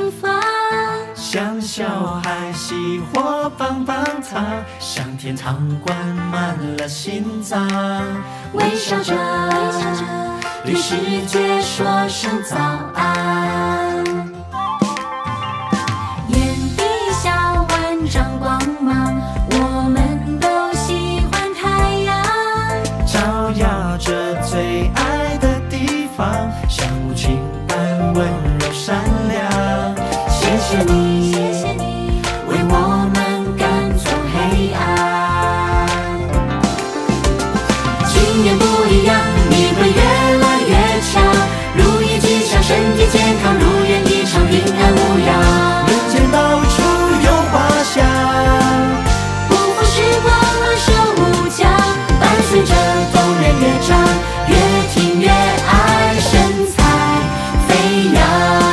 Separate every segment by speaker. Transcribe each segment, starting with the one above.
Speaker 1: 发。
Speaker 2: 像小孩熄火棒棒糖，向天堂灌满了心脏。
Speaker 1: 微笑着，对世界说声早安。眼底下万丈光芒，我们都喜欢太阳，
Speaker 2: 照耀着最爱的地方，像母亲般温柔善良。谢谢你，为我们赶走黑暗。今年不一样，你会越来越强，如意吉祥，身体健康，如愿以偿，平安无恙。人间到处有花香，
Speaker 1: 不负时光，暖手无疆，伴随着动人乐章，越听越爱，神采飞扬。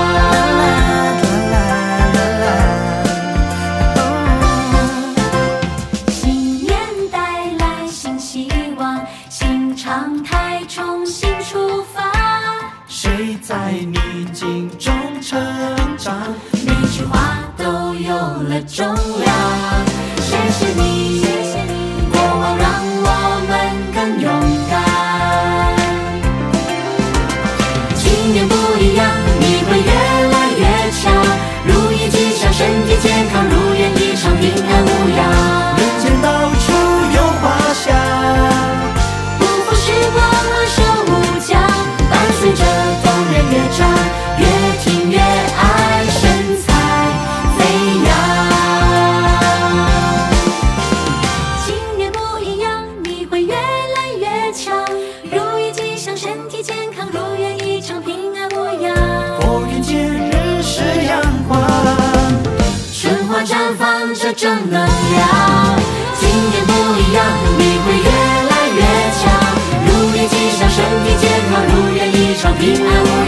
Speaker 1: 新年带来新希望，新常态重新出发。
Speaker 2: 谁在逆境中成长？
Speaker 1: 每句话都有了重量。谢谢你，过往让我们更勇敢。今年不一样，你会越来越强，如意吉祥，身体健康，如愿以偿，平安无恙。
Speaker 2: 人间到处有花香，
Speaker 1: 不负时光，暖手无疆，伴随着动人乐章，越听越爱，神采飞扬。今年不一样，你会越来越强，如意吉祥，身体健康，如愿以偿，平安无恙。
Speaker 2: 拨云见日是阳光，
Speaker 1: 春花绽放着正能量。今年不一样，你会越来越强，如意吉祥，身体健康，如愿以偿，平安无恙。